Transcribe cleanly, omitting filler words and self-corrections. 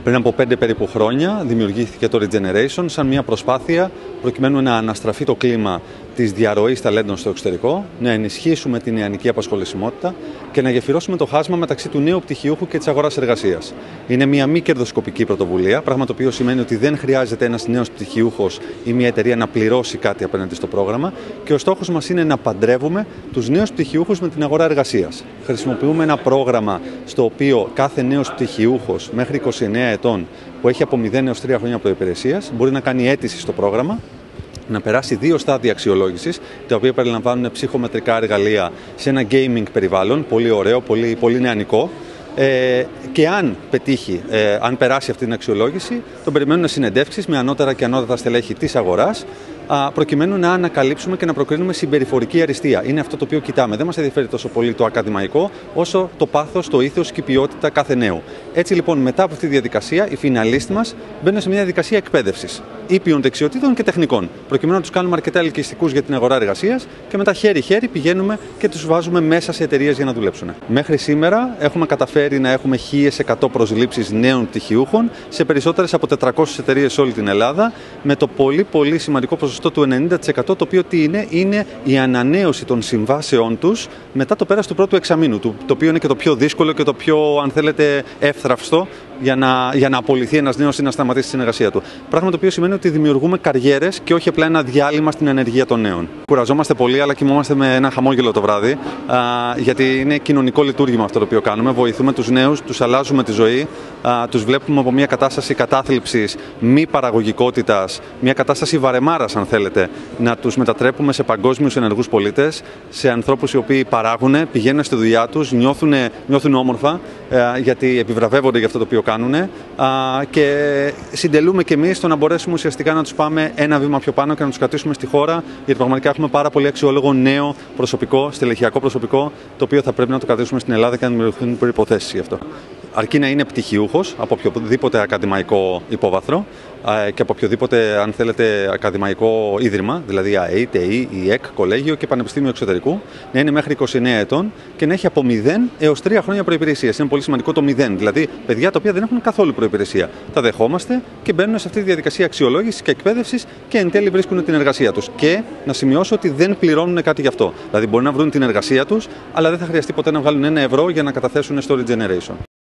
Πριν από 5 περίπου χρόνια δημιουργήθηκε το Regeneration σαν μια προσπάθεια προκειμένου να αναστραφεί το κλίμα της διαρροής ταλέντων στο εξωτερικό, να ενισχύσουμε την νεανική απασχολησιμότητα και να γεφυρώσουμε το χάσμα μεταξύ του νέου πτυχιούχου και της αγοράς εργασίας. Είναι μια μη κερδοσκοπική πρωτοβουλία, πράγμα το οποίο σημαίνει ότι δεν χρειάζεται ένας νέος πτυχιούχος ή μια εταιρεία να πληρώσει κάτι απέναντι στο πρόγραμμα και ο στόχος μας είναι να παντρεύουμε τους νέους πτυχιούχους με την αγορά εργασίας. Χρησιμοποιούμε ένα πρόγραμμα στο οποίο κάθε νέος πτυχιούχος μέχρι 29 ετών που έχει από 0 έως 3 χρόνια προϋπηρεσίας μπορεί να κάνει αίτηση στο πρόγραμμα, να περάσει 2 στάδια αξιολόγησης, τα οποία περιλαμβάνουν ψυχομετρικά εργαλεία σε ένα gaming περιβάλλον, πολύ ωραίο, πολύ νεανικό. Και αν πετύχει, αν περάσει αυτή την αξιολόγηση, τον περιμένουν συνεντεύξεις με ανώτερα και ανώτατα στελέχη της αγοράς, προκειμένου να ανακαλύψουμε και να προκρίνουμε συμπεριφορική αριστεία. Είναι αυτό το οποίο κοιτάμε. Δεν μας ενδιαφέρει τόσο πολύ το ακαδημαϊκό, όσο το πάθος, το ήθος και η ποιότητα κάθε νέου. Έτσι λοιπόν, μετά από αυτή τη διαδικασία, οι φιναλίστοι μας μπαίνουν σε μια διαδικασία εκπαίδευσης ήπιων δεξιοτήτων και τεχνικών, προκειμένου να τους κάνουμε αρκετά ελκυστικούς για την αγορά εργασίας και μετά χέρι-χέρι πηγαίνουμε και τους βάζουμε μέσα σε εταιρείες για να δουλέψουν. Μέχρι σήμερα έχουμε καταφέρει να έχουμε 1.100 προσλήψεις νέων πτυχιούχων σε περισσότερες από 400 εταιρείες σε όλη την Ελλάδα, με το πολύ σημαντικό ποσοστό του 90%, το οποίο είναι η ανανέωση των συμβάσεών τους μετά το πέρας του πρώτου εξαμήνου, το οποίο είναι και το πιο δύσκολο και το πιο, αν θέλετε, εύθραυστο για να απολυθεί ένας νέος ή να σταματήσει τη συνεργασία του. Πράγμα το οποίο σημαίνει ότι δημιουργούμε καριέρες και όχι απλά ένα διάλειμμα στην ανεργία των νέων. Κουραζόμαστε πολύ, αλλά κοιμόμαστε με ένα χαμόγελο το βράδυ, γιατί είναι κοινωνικό λειτουργήμα αυτό το οποίο κάνουμε. Βοηθούμε τους νέους, τους αλλάζουμε τη ζωή, τους βλέπουμε από μια κατάσταση κατάθλιψης, μη παραγωγικότητας, μια κατάσταση βαρεμάρας, αν θέλετε, να τους μετατρέπουμε σε παγκόσμιους ενεργούς πολίτες, σε ανθρώπους οι οποίοι παράγουν, πηγαίνουν στη δουλειά τους, νιώθουν όμορφα, γιατί επιβραβεύονται για αυτό το οποίο κάνουν, και συντελούμε κι εμείς το να μπορέσουμε ουσιαστικά να τους πάμε ένα βήμα πιο πάνω και να τους κρατήσουμε στη χώρα, γιατί πραγματικά έχουμε πάρα πολύ αξιόλογο νέο προσωπικό, στελεχειακό προσωπικό, το οποίο θα πρέπει να το κρατήσουμε στην Ελλάδα και να δημιουργηθούν προϋποθέσεις γι' αυτό. Αρκεί να είναι πτυχιούχος από οποιοδήποτε ακαδημαϊκό υπόβαθρο και από οποιοδήποτε, αν θέλετε, ακαδημαϊκό ίδρυμα, δηλαδή ΑΕΗ, ΤΕΗ, ΙΕΚ, κολέγιο και πανεπιστήμιο εξωτερικού, να είναι μέχρι 29 ετών και να έχει από 0 έως 3 χρόνια προϋπηρεσίας. Είναι πολύ σημαντικό το 0, δηλαδή παιδιά τα οποία δεν έχουν καθόλου προϋπηρεσία. Τα δεχόμαστε και μπαίνουν σε αυτή τη διαδικασία αξιολόγησης και εκπαίδευσης και εν τέλει βρίσκουν την εργασία τους. Και να σημειώσω ότι δεν πληρώνουν κάτι γι' αυτό. Δηλαδή μπορεί να βρουν την εργασία τους, αλλά δεν θα χρειαστεί ποτέ να βγάλουν 1 ευρώ για να καταθέσουν στο Regeneration.